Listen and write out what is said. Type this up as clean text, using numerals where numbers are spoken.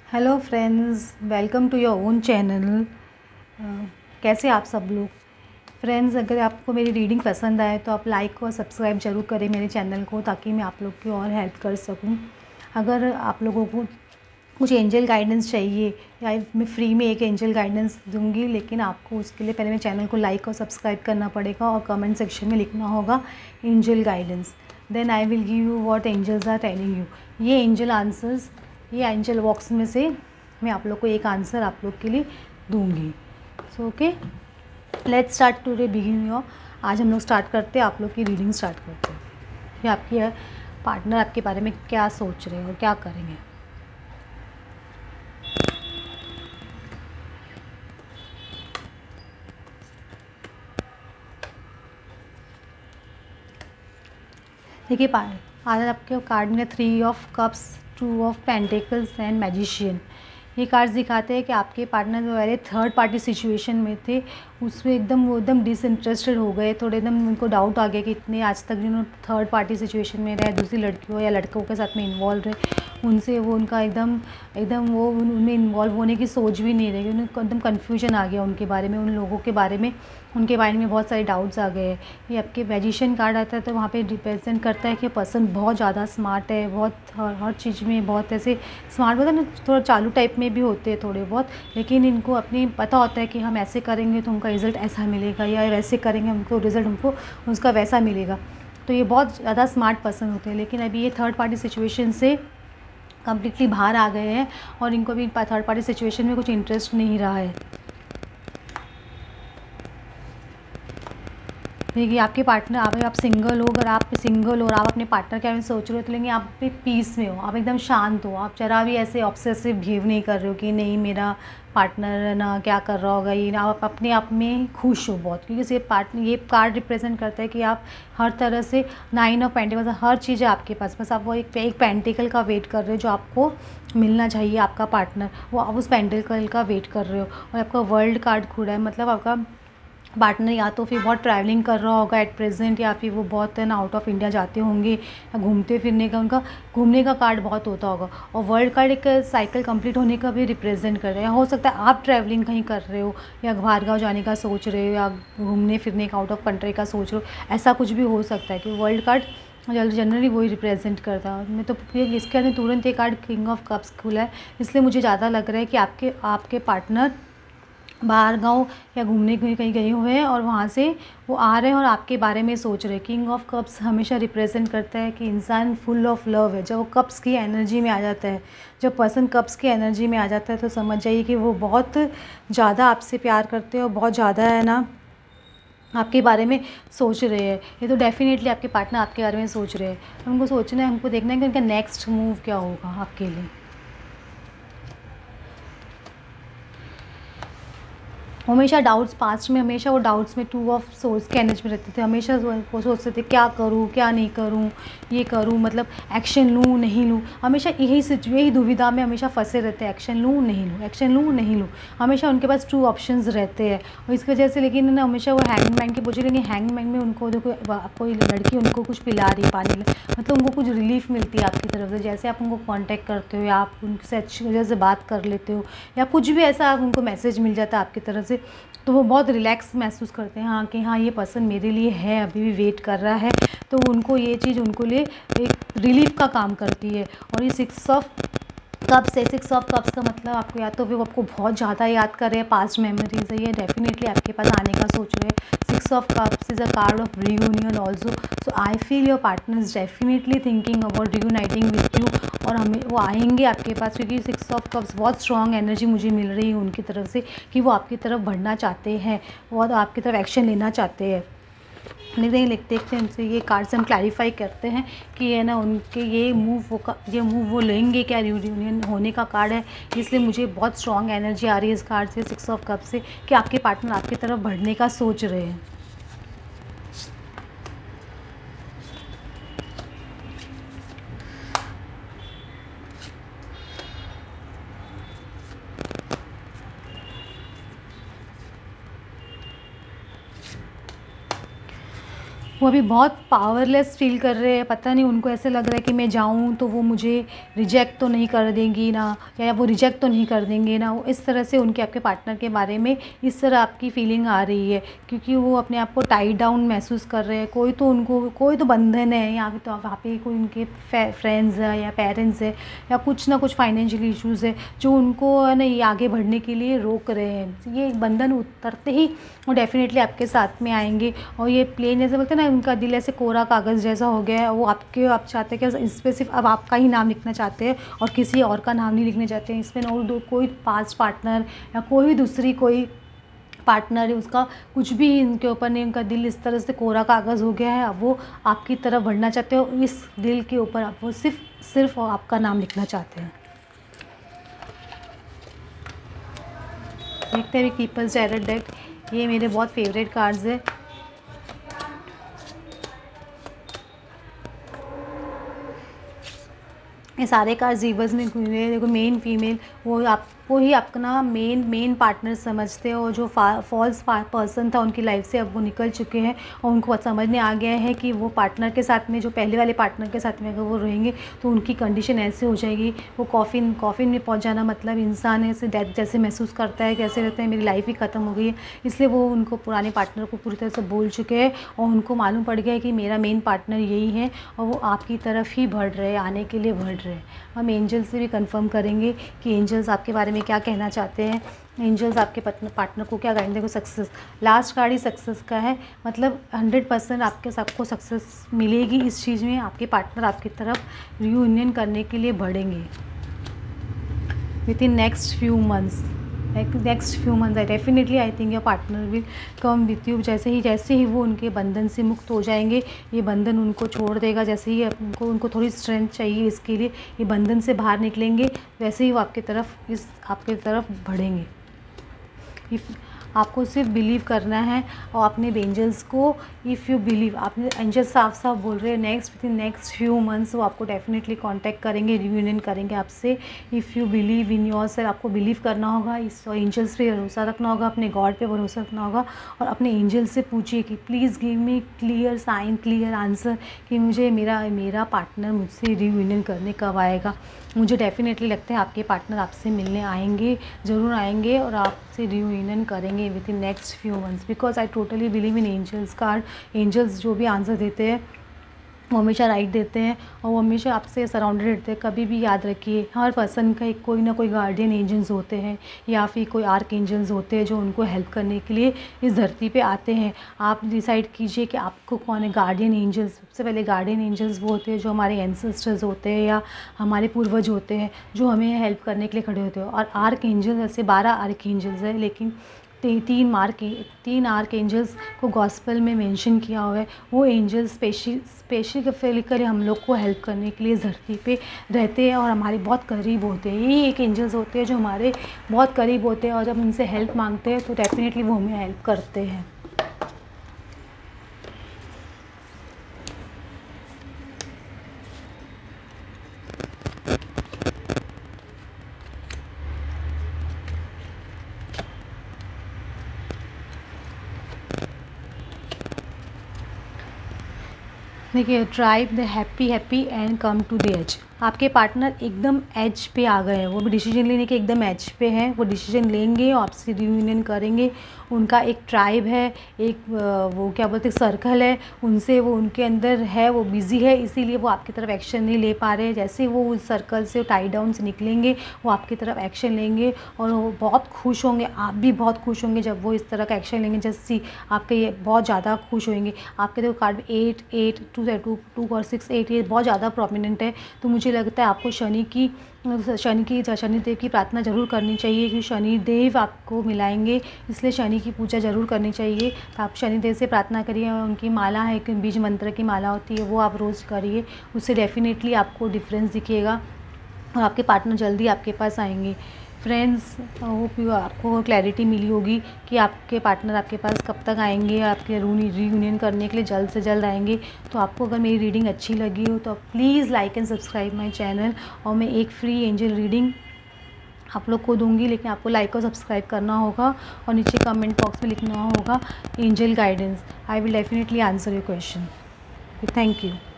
Hello friends, welcome to your own channel. कैसे आप सब लोग। फ्रेंड्स, अगर आपको मेरी रीडिंग पसंद आए तो आप लाइक और सब्सक्राइब ज़रूर करें मेरे चैनल को, ताकि मैं आप लोग की और हेल्प कर सकूं। अगर आप लोगों को कुछ एंजल गाइडेंस चाहिए या मैं फ्री में एक एंजल गाइडेंस दूंगी, लेकिन आपको उसके लिए पहले मेरे चैनल को लाइक और सब्सक्राइब करना पड़ेगा और कमेंट सेक्शन में लिखना होगा angel guidance. Then I will give you what angels are telling you. ये एंजल आंसर्स, ये एंजल बॉक्स में से मैं आप लोग को एक आंसर आप लोग के लिए दूंगी। So okay, let's start today begin your. आज हम लोग स्टार्ट करते हैं, आप लोग की रीडिंग स्टार्ट करते हैं कि आपके पार्टनर आपके बारे में क्या सोच रहे हैं और क्या करेंगे। देखिए, आज आपके कार्ड में 3 of cups, 2 of pentacles and magician. ये कार्ड्स दिखाते हैं कि आपके पार्टनर जो पहले थर्ड पार्टी सिचुएशन में थे, उसमें वो एकदम डिसइंटरेस्टेड हो गए। थोड़े एकदम उनको डाउट आ गया कि इतने आज तक जिन्होंने थर्ड पार्टी सिचुएशन में रहे, दूसरी लड़कियों या लड़कों के साथ में इन्वॉल्व रहे, उनसे वो उनका एकदम एकदम वो उनमें इन्वॉल्व होने की सोच भी नहीं रही। उनको एकदम कन्फ्यूजन आ गया उनके बारे में, उन लोगों के बारे में, उनके बारे में बहुत सारे डाउट्स आ गए। ये आपके मैजिशियन कार्ड आता है तो वहाँ पे रिप्रेजेंट करता है कि पर्सन बहुत ज़्यादा स्मार्ट है, बहुत हर चीज़ में बहुत ऐसे स्मार्ट, मतलब ना थोड़ा चालू टाइप में भी होते हैं थोड़े बहुत, लेकिन इनको अपनी पता होता है कि हम ऐसे करेंगे तो उनका रिज़ल्ट ऐसा मिलेगा, या वैसे करेंगे हमको रिज़ल्ट हमको उसका वैसा मिलेगा। तो ये बहुत ज़्यादा स्मार्ट पर्सन होते हैं, लेकिन अभी ये थर्ड पार्टी सिचुएशन से कम्प्लीटली बाहर आ गए हैं और इनको भी थर्ड पार्टी सिचुएशन में कुछ इंटरेस्ट नहीं रहा है। देखिए, आपके पार्टनर, आप सिंगल हो, अगर आप सिंगल हो और आप अपने पार्टनर के बारे में सोच रहे हो तो लेकिन आप भी पीस में हो, आप एकदम शांत हो, आप जरा भी ऐसे ऑब्सेसिव बिहेव नहीं कर रहे हो कि नहीं मेरा पार्टनर ना क्या कर रहा होगा ये ना, आप अपने आप में खुश हो बहुत, क्योंकि ये कार्ड रिप्रेजेंट करता है कि आप हर तरह से 9 ऑफ पेंटिकल्स, हर चीज़ है आपके पास, बस आप वो एक पेंटिकल का वेट कर रहे हो जो आपको मिलना चाहिए, आपका पार्टनर, वो आप उस पेंटिकल का वेट कर रहे हो। और आपका वर्ल्ड कार्ड खुला है, मतलब आपका पार्टनर या तो फिर बहुत ट्रैवलिंग कर रहा होगा एट प्रेजेंट, या फिर वो बहुत है ना आउट ऑफ इंडिया जाते होंगे, या घूमते फिरने का, उनका घूमने का कार्ड बहुत होता होगा। और वर्ल्ड कार्ड एक साइकिल कंप्लीट होने का भी रिप्रेजेंट कर रहे हैं। हो सकता है आप ट्रैवलिंग कहीं कर रहे हो, या बाहर गाँव जाने का सोच रहे हो, या घूमने फिरने का आउट ऑफ कंट्री का सोच रहे हो, ऐसा कुछ भी हो सकता है कि वर्ल्ड कार्ड जनरली वही रिप्रेजेंट करता है। मैं तो इसके अंदर तुरंत एक कार्ड किंग ऑफ कप्स खुला है, इसलिए मुझे ज़्यादा लग रहा है कि आपके पार्टनर बाहर गाँव या घूमने कहीं गए हुए हैं और वहाँ से वो आ रहे हैं और आपके बारे में सोच रहे हैं। किंग ऑफ कप्स हमेशा रिप्रेजेंट करता है कि इंसान फुल ऑफ लव है। जब वो कप्स की एनर्जी में आ जाता है, जब पर्सन कप्स की एनर्जी में आ जाता है, तो समझ जाइए कि वो बहुत ज़्यादा आपसे प्यार करते हैं और बहुत ज़्यादा है ना आपके बारे में सोच रहे हैं। ये तो डेफिनेटली आपके पार्टनर आपके बारे में सोच रहे हैं। उनको सोचना है, हमको देखना है कि उनका नेक्स्ट मूव क्या होगा आपके लिए। हमेशा डाउट्स, पास्ट में हमेशा वो डाउट्स में 2 ऑफ सोर्स के एनर्जी में रहते थे। हमेशा वो सोचते थे क्या करूँ क्या नहीं करूँ, ये करूँ मतलब एक्शन लूँ नहीं लूँ, हमेशा यही दुविधा में हमेशा फंसे रहते हैं, एक्शन लूँ नहीं लूँ, एक्शन लूँ नहीं लूँ। हमेशा उनके पास 2 ऑप्शंस रहते हैं और इसकी वजह से, लेकिन ना हमेशा वो हैंगमैन की पूछे, लेकिन हैंगमैन में उनको देखो, कोई लड़की उनको कुछ पिला रही है पानी, मतलब उनको कुछ रिलीफ मिलती है आपकी तरफ से। जैसे आप उनको कॉन्टैक्ट करते हो या आप उनसे अच्छी वजह से बात कर लेते हो, या कुछ भी ऐसा उनको मैसेज मिल जाता है आपकी तरफ से, तो वो बहुत रिलैक्स महसूस करते हैं, हाँ कि हाँ ये पर्सन मेरे लिए है, अभी भी वेट कर रहा है। तो उनको ये चीज़ उनको लिए एक रिलीफ का काम करती है। और ये 6 ऑफ कप्स है, 6 ऑफ कप्स का मतलब आपको या तो फिर आपको बहुत ज़्यादा याद कर रहे हैं, पास्ट मेमोरीज है, ये डेफिनेटली आपके पास आने का सोच रहे हैं। 6 of cups is a card of reunion also, so I feel your partner is definitely thinking about reuniting with you, और हमें वो आएंगे आपके पास, क्योंकि 6 ऑफ कप्स बहुत स्ट्रॉन्ग एनर्जी मुझे मिल रही है उनकी तरफ से कि वो आपकी तरफ बढ़ना चाहते हैं, वो आपकी तरफ एक्शन लेना चाहते हैं। नहीं देखते हैं उनसे ये कार्ड से हम क्लैरिफाई करते हैं कि है ना उनके ये मूव वो लेंगे क्या, रियूनियन होने का कार्ड है, इसलिए मुझे बहुत स्ट्रॉन्ग एनर्जी आ रही है इस कार्ड से, 6 ऑफ कप से, कि आपके पार्टनर आपकी तरफ बढ़ने का सोच रहे हैं। वो अभी बहुत पावरलेस फील कर रहे हैं। पता नहीं उनको ऐसे लग रहा है कि मैं जाऊँ तो वो मुझे रिजेक्ट तो नहीं कर देंगी ना, या वो रिजेक्ट तो नहीं कर देंगे ना। वो इस तरह से उनके आपके पार्टनर के बारे में इस तरह आपकी फीलिंग आ रही है, क्योंकि वो अपने आप को टाइड डाउन महसूस कर रहे हैं। कोई तो बंधन है यहाँ पे, तो वहाँ पे कोई उनके फ्रेंड्स है या पेरेंट्स है या कुछ ना कुछ फाइनेंशियल इश्यूज़ है जो उनको है ना ये आगे बढ़ने के लिए रोक रहे हैं। ये बंधन उतरते ही वो डेफिनेटली आपके साथ में आएंगे। और ये प्लेन जैसे बोलते हैं ना, उनका दिल ऐसे कोरा कागज़ जैसा हो गया है। वो आप चाहते हैं कि इस पर सिर्फ अब आपका ही नाम लिखना चाहते हैं और किसी और का नाम नहीं लिखना चाहते हैं। इसमें और कोई पास्ट पार्टनर या कोई भी दूसरी कोई पार्टनर है उसका कुछ भी इनके ऊपर नहीं। उनका दिल इस तरह से कोरा कागज़ हो गया है। अब वो आपकी तरफ बढ़ना चाहते हो, इस दिल के ऊपर आप वो सिर्फ आपका नाम लिखना चाहते हैं। देखते हैं कीपर्स टैरो डेक। ये मेरे बहुत फेवरेट कार्ड्स है। ये सारे कार्ड्स रिवर्स में घूमे हैं। देखो मेन फीमेल वो आपको ही अपना मेन पार्टनर समझते हो। जो फॉल्स पर्सन था उनकी लाइफ से अब वो निकल चुके हैं और उनको समझ में आ गया है कि वो पार्टनर के साथ में, जो पहले वाले पार्टनर के साथ में अगर वो रहेंगे तो उनकी कंडीशन ऐसे हो जाएगी। वो कॉफिन में पहुंच जाना मतलब इंसान ऐसे डेथ जैसे महसूस करता है, कैसे रहता है मेरी लाइफ ही ख़त्म हो गई है। इसलिए वो उनको पुराने पार्टनर को पूरी तरह से भूल चुके हैं और उनको मालूम पड़ गया है कि मेरा मेन पार्टनर यही है और वो आपकी तरफ ही बढ़ रहे हैं, आने के लिए बढ़ रहे हैं। हम एंजल से भी कंफर्म करेंगे कि एंजल्स आपके बारे में क्या कहना चाहते हैं। एंजल्स आपके पार्टनर को क्या गाइड देंगे। सक्सेस, लास्ट कार्ड ही सक्सेस का है। मतलब 100% आपके सबको सक्सेस मिलेगी इस चीज़ में। आपके पार्टनर आपकी तरफ रियूनियन करने के लिए बढ़ेंगे within next few months. Definitely I think your partner will come with you. जैसे ही वो उनके बंधन से मुक्त हो जाएंगे, ये बंधन उनको छोड़ देगा। जैसे ही उनको थोड़ी स्ट्रेंथ चाहिए इसके लिए, ये बंधन से बाहर निकलेंगे, वैसे ही वो आपकी तरफ बढ़ेंगे। आपको सिर्फ बिलीव करना है और अपने एंजल्स को, इफ़ यू बिलीव, आपने एंजल्स साफ भोल रहे हैं within next few months वो आपको डेफिनेटली कांटेक्ट करेंगे, रियूनियन करेंगे आपसे। If you believe in yourself, आपको बिलीव करना होगा, इस एंजल्स पे भरोसा रखना होगा, अपने गॉड पे भरोसा रखना होगा और अपने एंजल्स से पूछिए कि please give me clear sign, clear answer कि मुझे मेरा पार्टनर मुझसे रियूनियन करने कब आएगा। मुझे डेफिनेटली लगता है आपके पार्टनर आपसे मिलने आएंगे, ज़रूर आएंगे और आपसे रियूनियन करेंगे within next few months, because I totally believe in angels card. Angels जो भी आंसर देते हैं वो हमेशा राइट देते हैं और वो हमेशा आपसे सराउंडेड रहते हैं। कभी भी याद रखिए, हर पर्सन का एक कोई ना कोई गार्डियन एंजल्स होते हैं या फिर कोई आर्क एंजल्स होते हैं जो उनको हेल्प करने के लिए इस धरती पे आते हैं। आप डिसाइड कीजिए कि आपको कौन है गार्डियन एंजल्स। सबसे पहले गार्डियन एंजल्स वो होते हैं जो हमारे एंसेस्टर्स होते हैं या हमारे पूर्वज होते हैं, जो हमें हेल्प करने के लिए खड़े होते हैं। और आर्क एंजल्स ऐसे 12 आर्क एंजल्स हैं, लेकिन 3 आर्क एंजल्स को गॉस्पेल में मेंशन किया हुआ है। वो एंजल्स स्पेसिफिकली हम लोग को हेल्प करने के लिए धरती पे रहते हैं और हमारे बहुत करीब होते हैं। यही एक एंजल्स होते हैं जो हमारे बहुत करीब होते हैं और जब उनसे हेल्प मांगते हैं तो डेफिनेटली वो हमें हेल्प करते हैं। देखिए, drive the happy end come to the edge. आपके पार्टनर एकदम एज पे आ गए हैं, वो भी डिसीजन लेने के एकदम एज पे हैं। वो डिसीजन लेंगे और आपसे रियूनियन करेंगे। उनका एक ट्राइब है, एक वो क्या बोलते हैं सर्कल है, उनसे वो उनके अंदर है, वो बिज़ी है, इसीलिए वो आपकी तरफ एक्शन नहीं ले पा रहे हैं। जैसे ही वो उस सर्कल से टाई डाउन से निकलेंगे वो आपकी तरफ एक्शन लेंगे और वो बहुत खुश होंगे। आप भी बहुत खुश होंगे जब वो इस तरह का एक्शन लेंगे। जैसे आपके ये बहुत ज़्यादा खुश होंगे। आपके देखो कार्ड 8 2 और 6 8 ये बहुत ज़्यादा प्रोमिनेंट है। तो मुझे लगता है आपको शनिदेव की प्रार्थना ज़रूर करनी चाहिए, क्योंकि शनिदेव आपको मिलाएंगे, इसलिए शनि की पूजा ज़रूर करनी चाहिए। तो आप शनिदेव से प्रार्थना करिए। उनकी माला है, कि बीज मंत्र की माला होती है, वो आप रोज़ करिए। उससे डेफिनेटली आपको डिफरेंस दिखेगा और आपके पार्टनर जल्दी आपके पास आएंगे। फ्रेंड्स, होप आपको क्लैरिटी मिली होगी कि आपके पार्टनर आपके पास कब तक आएंगे, आपके रियूनियन करने के लिए जल्द से जल्द आएंगे। तो आपको अगर मेरी रीडिंग अच्छी लगी हो तो please like and subscribe my channel. और मैं एक फ्री एंजल रीडिंग आप लोग को दूंगी, लेकिन आपको लाइक और सब्सक्राइब करना होगा और नीचे कमेंट बॉक्स में लिखना होगा angel guidance. I will definitely answer your question. Thank you.